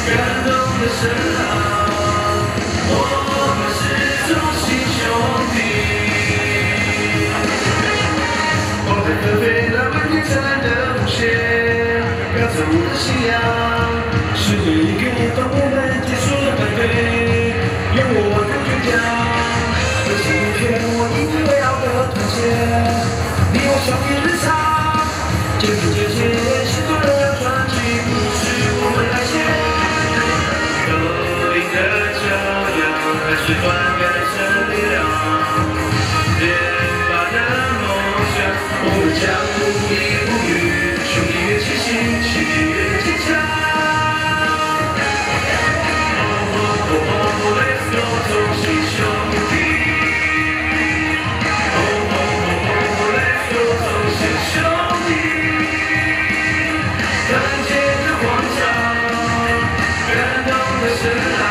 感动的身旁，我们是同心兄弟。光在纷飞那漫天灿烂的红线，标着我的信仰，是一个当我们结束了排队，用我的倔强。 这些年我引以为傲的团结，你我相遇日常，肩并肩行，心中荣耀传奇，故事我们来写。头顶的骄阳，还是灌溉着力量，连发的梦想，我们将不离不渝，兄弟越齐心，心越坚强。Let's go， 同心兄弟。 兄弟，团结的广场，感动的声浪。